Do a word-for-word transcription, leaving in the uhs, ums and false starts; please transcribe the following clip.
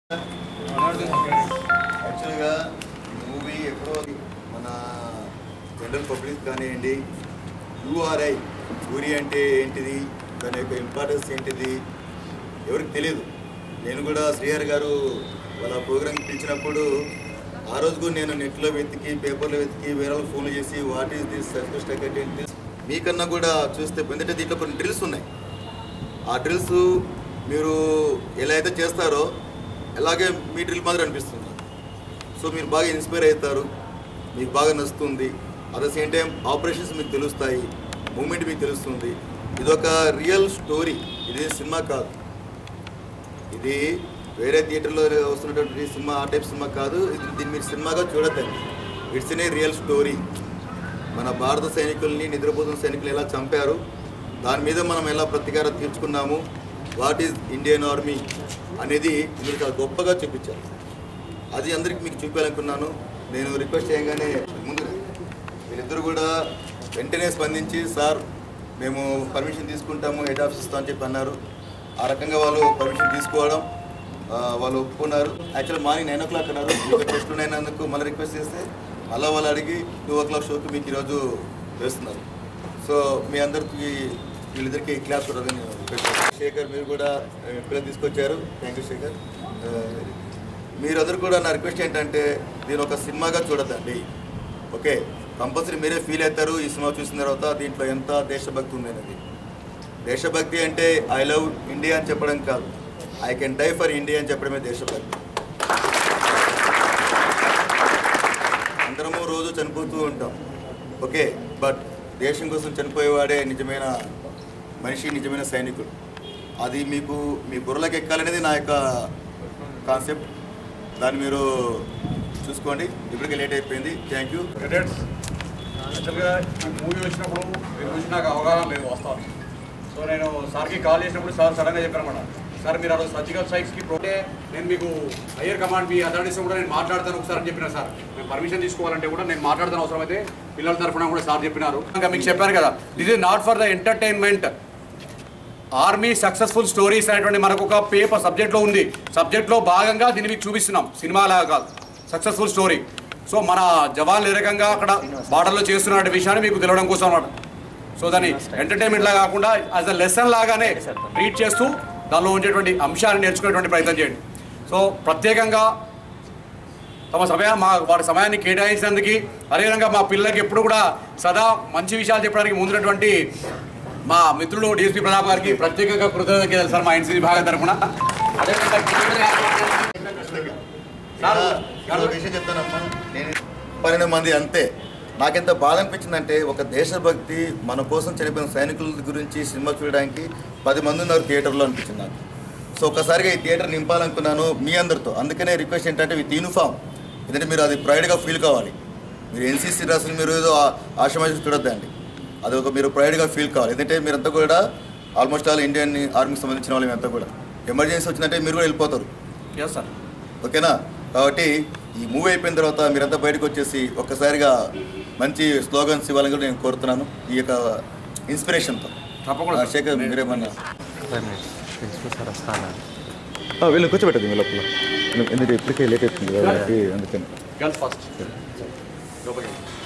యాక్చువల్గా మూవీ ఎప్పుడో మన జనరల్ పబ్లిక్ కానివ్వండి, యూఆర్ఐ ఊరి అంటే ఏంటిది, దాని యొక్క ఇంపార్టెన్స్ ఏంటిది ఎవరికి తెలియదు. నేను కూడా శ్రీహరి గారు వాళ్ళ ప్రోగ్రామ్ పిలిచినప్పుడు ఆ రోజుకు నేను నెట్లో వెతికి పేపర్లో వెతికి వేరే ఫోన్లు చేసి what is this circle structure ఏంటి మీకన్నా కూడా చూస్తే ఎందుకంటే దీంట్లో కొన్ని డ్రిల్స్ ఉన్నాయి. ఆ డ్రిల్స్ మీరు ఎలా అయితే చేస్తారో అలాగే మీ డ్రిల్ మాదిరి అనిపిస్తుంది. సో మీరు బాగా ఇన్స్పైర్ అవుతారు, మీకు బాగా నచ్చుతుంది. At the same time operations మీకు తెలుస్తాయి, మూమెంట్ మీకు తెలుస్తుంది. ఇది ఒక రియల్ స్టోరీ, ఇది సినిమా కాదు. ఇది వేరే థియేటర్లో వస్తున్నటువంటి సినిమా, ఆ టైప్ సినిమా కాదు. ఇది దీన్ని మీరు సినిమాగా చూడద్దండి. It's in a real story. మన భారత సైనికుల్ని, నిద్రపోతున్న సైనికులు ఎలా చంపారు, దాని మీద మనం ఎలా ప్రతీకారం తీర్చుకున్నాము, వాట్ ఈజ్ ఇండియన్ ఆర్మీ అనేది మీరు చాలా గొప్పగా చూపించారు. అది అందరికీ మీకు చూపించాలనుకున్నాను. నేను రిక్వెస్ట్ చేయగానే ముందు వీళ్ళిద్దరు కూడా వెంటనే స్పందించి సార్ మేము పర్మిషన్ తీసుకుంటాము, హెడ్ ఆఫీస్ ఇస్తాం అని చెప్పి అన్నారు. ఆ రకంగా వాళ్ళు పర్మిషన్ తీసుకోవడం వాళ్ళు ఒప్పుకున్నారు. Actual morning nine o'clock అన్నారు. ఇంకా టెస్ట్ అయినందుకు మళ్ళీ రిక్వెస్ట్ చేస్తే మళ్ళీ వాళ్ళు అడిగి టూ ఓ క్లాక్ షోకి మీకు ఈరోజు వేస్తున్నారు. సో మీ అందరికీ వీళ్ళిద్దరికి క్లాస్ చూడాలని రిక్వెస్ట్ చేస్తాను. శేఖర్ మీరు కూడా పిల్లలు తీసుకొచ్చారు, థ్యాంక్ యూ శేఖర్. మీరందరూ కూడా నా రిక్వెస్ట్ ఏంటంటే దీని ఒక సినిమాగా చూడద్దండి. ఓకే, కంపల్సరీ మీరే ఫీల్ అవుతారు ఈ సినిమా చూసిన తర్వాత దీంట్లో ఎంత దేశభక్తి ఉంది అనేది. దేశభక్తి అంటే ఐ లవ్ ఇండియా అని చెప్పడం కాదు, I can die for India అని చెప్పడమే దేశభక్తి. అందరము రోజు చనిపోతూ ఉంటాం, ఓకే, బట్ దేశం కోసం చనిపోయేవాడే నిజమైన మనిషి, నిజమైన సైనికుడు. అది మీకు మీ బుర్రలోకి ఎక్కాలనేది నా యొక్క కాన్సెప్ట్. దాన్ని మీరు చూసుకోండి. ఇప్పటికే లేట్ అయిపోయింది. Thank you. యాక్చువల్గా మూవీ వచ్చినప్పుడు మీరు గురించి నాకు అవగాహన లేదు వస్తాను. సో నేను సార్కి కాల్ చేసినప్పుడు సార్ సడన్గా చెప్పారన్నమాట, సార్ మీరు ఆ రోజు సర్జికల్ స్ట్రైక్స్కి ప్రోటే నేను మీకు హయ్యర్ కమాండ్ మీ అథారిటీస్ కూడా నేను మాట్లాడతాను ఒకసారి అని చెప్పిన సార్. నేను పర్మిషన్ తీసుకోవాలంటే కూడా నేను మాట్లాడతాను అవసరమైతే పిల్లల తరఫున కూడా సార్ చెప్పినారు. ఇంకా మీకు చెప్పాను కదా, this is not for the entertainment. Army successful stories అనేటువంటి మనకు ఒక పేపర్ సబ్జెక్ట్లో ఉంది. సబ్జెక్ట్లో భాగంగా దీన్ని మీకు చూపిస్తున్నాం, సినిమాలాగా కాదు, సక్సెస్ఫుల్ స్టోరీ. సో మన జవాన్లు ఏ రకంగా అక్కడ బార్డర్లో చేస్తున్న విషయాన్ని మీకు తెలవడం కోసం అన్నమాట. సో దాన్ని ఎంటర్టైన్మెంట్ లాగా కాకుండా యాజ్ అ లెసన్ లాగానే ట్రీట్ చేస్తూ దానిలో ఉండేటువంటి అంశాలను నేర్చుకునేటువంటి ప్రయత్నం చేయండి. సో ప్రత్యేకంగా తమ సమయం మా వాటి సమయాన్ని కేటాయించినందుకు, అదేవిధంగా మా పిల్లలకి ఎప్పుడు కూడా సదా మంచి విషయాలు చెప్పడానికి ముందున్నటువంటి మా మిత్రులు డిఎస్పీ ప్రతాప్ గారికి ప్రత్యేకంగా కృతజ్ఞతలు సార్ మా ఎన్సీసీ విభాగం తరఫున. విషయం చెప్తానమ్మా, నేను పన్నెండు మంది అంతే. నాకెంత బాధ అనిపించిందంటే ఒక దేశభక్తి మన కోసం చనిపోయిన సైనికుల గురించి సినిమా చూడడానికి పది మంది ఉన్నారు థియేటర్లో అనిపించింది నాకు. సో ఒక్కసారిగా ఈ థియేటర్ నింపాలనుకున్నాను మీ అందరితో. అందుకనే రిక్వెస్ట్ ఏంటంటే విత్ యూనిఫామ్, ఎందుకంటే మీరు అది ప్రైడ్గా ఫీల్ కావాలి. మీరు ఎన్సీసీ రాసిన మీరు ఏదో ఆశ్రమాసి చూడొద్దండి, అది ఒక మీరు ప్రైడ్గా ఫీల్ కావాలి. ఎందుకంటే మీరంతా కూడా ఆల్మోస్ట్ ఆల్ ఇండియన్ ఆర్మీకి సంబంధించిన వాళ్ళు మేమంతా కూడా. ఎమర్జెన్సీ వచ్చిందంటే మీరు కూడా వెళ్ళిపోతారు. ఎస్ సార్, ఓకేనా? కాబట్టి ఈ మూవీ అయిపోయిన తర్వాత మీరంతా బయటకు వచ్చేసి ఒక్కసారిగా మంచి స్లోగన్స్ ఇవ్వాలని కూడా నేను కోరుతున్నాను ఈ యొక్క ఇన్స్పిరేషన్తో. తప్పకుండా శేఖర్ మీరేమన్నా సార్ వీళ్ళని కూర్చోబెట్టదు మీ లోపల, ఎందుకంటే ఇప్పటికే లేట్ అవుతుంది కాబట్టి అందుకని. Girls first.